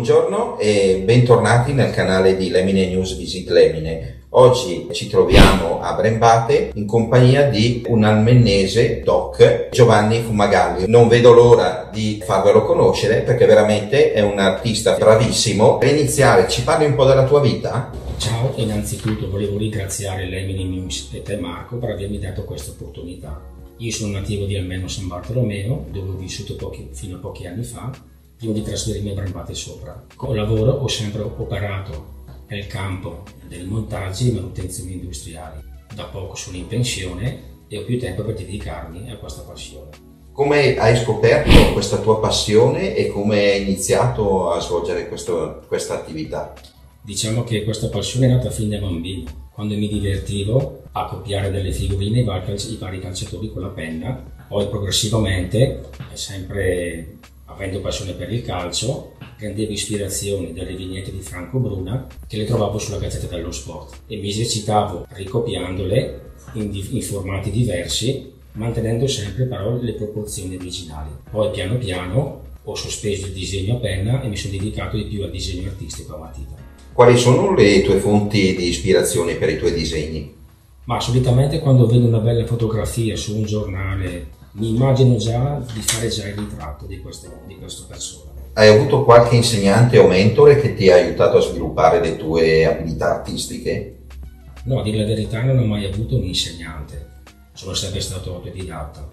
Buongiorno e bentornati nel canale di Lemine News Visit Lemine. Oggi ci troviamo a Brembate in compagnia di un almennese doc, Giovanni Fumagalli. Non vedo l'ora di farvelo conoscere perché veramente è un artista bravissimo. Per iniziare, ci parli un po' della tua vita? Ciao, innanzitutto volevo ringraziare Lemine News e te Marco per avermi dato questa opportunità. Io sono nativo di Almeno San Bartolomeo, dove ho vissuto fino a pochi anni fa, prima di trasferirmi a Brembate sopra. Con lavoro ho sempre operato nel campo dei montaggi e manutenzioni industriali. Da poco sono in pensione e ho più tempo per dedicarmi a questa passione. Come hai scoperto questa tua passione e come hai iniziato a svolgere questa attività? Diciamo che questa passione è nata fin da bambino, quando mi divertivo a copiare delle figurine i vari calciatori con la penna. Poi progressivamente, sempre avendo passione per il calcio, prendevo ispirazioni dalle vignette di Franco Bruna che le trovavo sulla Gazzetta dello Sport e mi esercitavo ricopiandole in formati diversi, mantenendo sempre però le proporzioni originali. Poi piano piano ho sospeso il disegno a penna e mi sono dedicato di più al disegno artistico a matita. Quali sono le tue fonti di ispirazione per i tuoi disegni? Ma solitamente quando vedo una bella fotografia su un giornale mi immagino già di fare già il ritratto di questa persona. Hai avuto qualche insegnante o mentore che ti ha aiutato a sviluppare le tue abilità artistiche? No, a dire la verità non ho mai avuto un insegnante, sono sempre stato autodidatta.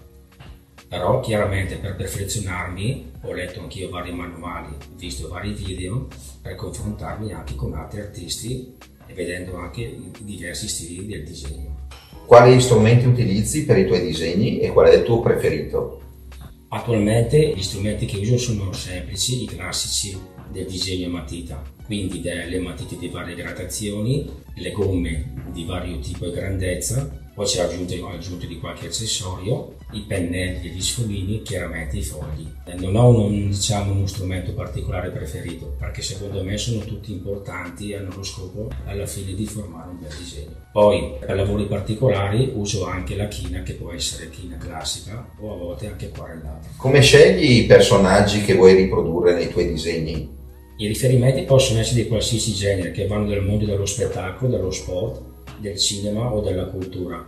Però chiaramente per perfezionarmi ho letto anch'io vari manuali, visto vari video per confrontarmi anche con altri artisti e vedendo anche i diversi stili del disegno. Quali strumenti utilizzi per i tuoi disegni e qual è il tuo preferito? Attualmente gli strumenti che uso sono semplici, i classici del disegno a matita, quindi delle matite di varie gradazioni, le gomme di vario tipo e grandezza, poi c'è aggiunto di qualche accessorio, i pennelli e gli sfoghini, chiaramente i fogli. Non ho uno strumento particolare preferito, perché secondo me sono tutti importanti e hanno lo scopo alla fine di formare un bel disegno. Poi per lavori particolari uso anche la china, che può essere china classica o a volte anche acquarellata. Come scegli i personaggi che vuoi riprodurre nei tuoi disegni? I riferimenti possono essere di qualsiasi genere, che vanno dal mondo dello spettacolo, dello sport, del cinema o della cultura.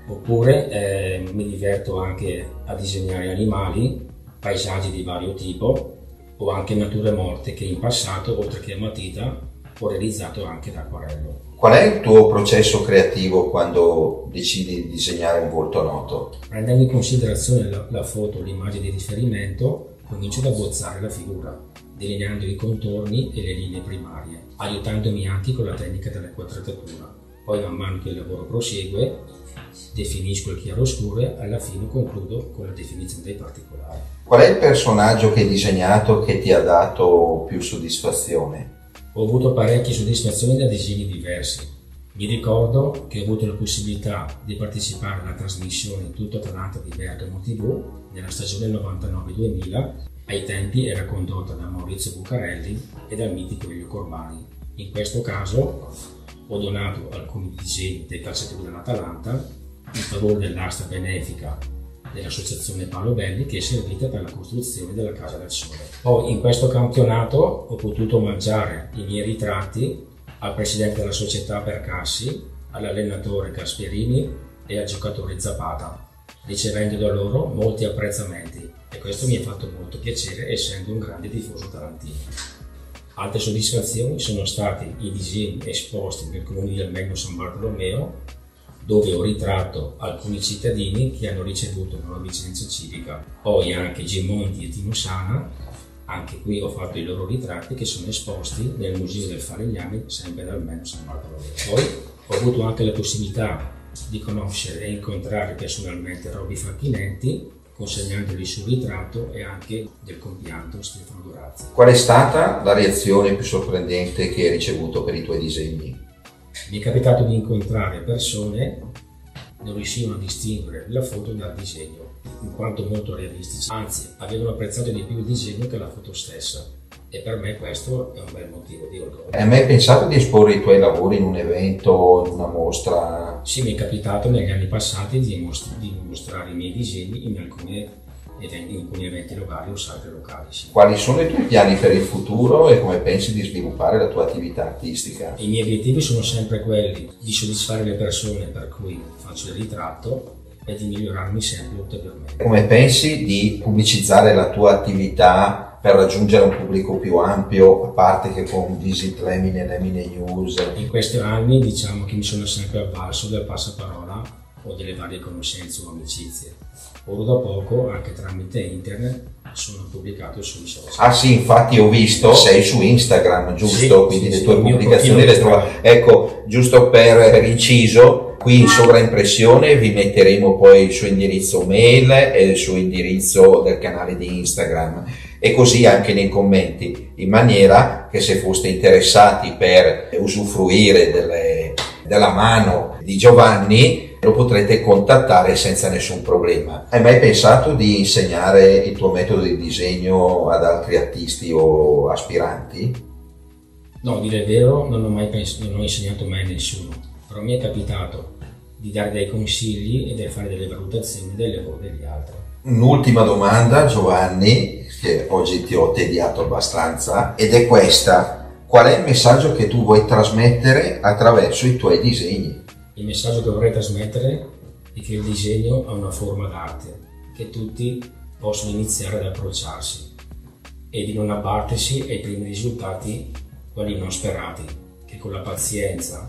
Oppure mi diverto anche a disegnare animali, paesaggi di vario tipo o anche nature morte che in passato, oltre che a matita, ho realizzato anche da acquarello. Qual è il tuo processo creativo quando decidi di disegnare un volto noto? Prendendo in considerazione la foto, l'immagine di riferimento, comincio ad abbozzare la figura, delineando i contorni e le linee primarie, aiutandomi anche con la tecnica dell'inquadratura. Poi man mano che il lavoro prosegue, definisco il chiaroscuro e alla fine concludo con la definizione dei particolari. Qual è il personaggio che hai disegnato che ti ha dato più soddisfazione? Ho avuto parecchie soddisfazioni da disegni diversi. Mi ricordo che ho avuto la possibilità di partecipare alla trasmissione In tutto Atalanta di Bergamo TV nella stagione 99-2000. Ai tempi era condotta da Maurizio Bucarelli e dal mitico Elio Corbani. In questo caso ho donato alcuni disegni dei calciatori dell'Atalanta in favore dell'asta benefica dell'associazione Paolo Belli, che è servita per la costruzione della Casa del Sole. Poi in questo campionato ho potuto omaggiare i miei ritratti al presidente della società Percassi, all'allenatore Gasperini e al giocatore Zapata, ricevendo da loro molti apprezzamenti, e questo mi ha fatto molto piacere essendo un grande tifoso tarantino. Altre soddisfazioni sono stati i disegni esposti nel comune di Almeno San Bartolomeo, dove ho ritratto alcuni cittadini che hanno ricevuto una licenza civica. Poi anche Gemonti e Timosana, anche qui ho fatto i loro ritratti che sono esposti nel Museo del Falegname, sempre ad Almeno San Bartolomeo. Poi ho avuto anche la possibilità di conoscere e incontrare personalmente Robby Facchinetti, consegnandogli il suo ritratto e anche del compianto Stefano Dorazzi. Qual è stata la reazione più sorprendente che hai ricevuto per i tuoi disegni? Mi è capitato di incontrare persone che non riuscivano a distinguere la foto dal disegno, in quanto molto realistici, anzi avevano apprezzato di più il disegno che la foto stessa, e per me questo è un bel motivo di orgoglio. Hai mai pensato di esporre i tuoi lavori in un evento, in una mostra? Sì, mi è capitato negli anni passati di mostrare i miei disegni in alcune in alcuni eventi locali o sagre locali. Sì. Quali sono i tuoi piani per il futuro e come pensi di sviluppare la tua attività artistica? I miei obiettivi sono sempre quelli di soddisfare le persone per cui faccio il ritratto e di migliorarmi sempre ulteriormente. Come pensi di pubblicizzare la tua attività per raggiungere un pubblico più ampio, a parte che con Visit Lemine, Lemine News? In questi anni diciamo che mi sono sempre avvalso del passaparola o delle varie conoscenze o amicizie. Ora da poco, anche tramite internet, sono pubblicato sui social. Ah sì, infatti ho visto, sei su Instagram, giusto? Sì, quindi sì, le tue sì, pubblicazioni le trovo. Ecco, giusto per inciso, qui in sovraimpressione vi metteremo poi il suo indirizzo mail e il suo indirizzo del canale di Instagram, e così anche nei commenti, in maniera che se foste interessati per usufruire della mano di Giovanni lo potrete contattare senza nessun problema. Hai mai pensato di insegnare il tuo metodo di disegno ad altri artisti o aspiranti? No, a dire il vero, non ho insegnato mai a nessuno, però mi è capitato di dare dei consigli e di fare delle valutazioni del lavoro degli altri. Un'ultima domanda, Giovanni, che oggi ti ho tediato abbastanza, ed è questa: qual è il messaggio che tu vuoi trasmettere attraverso i tuoi disegni? Il messaggio che vorrei trasmettere è che il disegno è una forma d'arte, che tutti possono iniziare ad approcciarsi e di non abbattersi ai primi risultati, quelli non sperati, che con la pazienza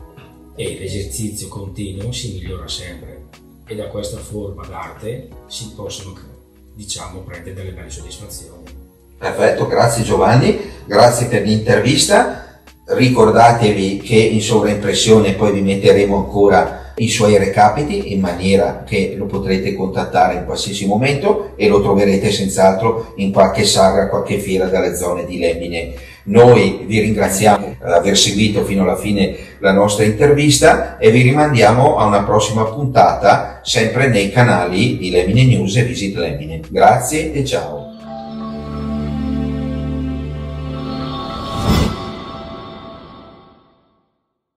e l'esercizio continuo si migliora sempre, e da questa forma d'arte si possono, diciamo, prendere delle belle soddisfazioni. Perfetto, grazie Giovanni, grazie per l'intervista. Ricordatevi che in sovraimpressione poi vi metteremo ancora i suoi recapiti, in maniera che lo potrete contattare in qualsiasi momento e lo troverete senz'altro in qualche sagra, qualche fiera dalle zone di Lemine. Noi vi ringraziamo per aver seguito fino alla fine la nostra intervista e vi rimandiamo a una prossima puntata sempre nei canali di Lemine News e Visit Lemine. Grazie e ciao!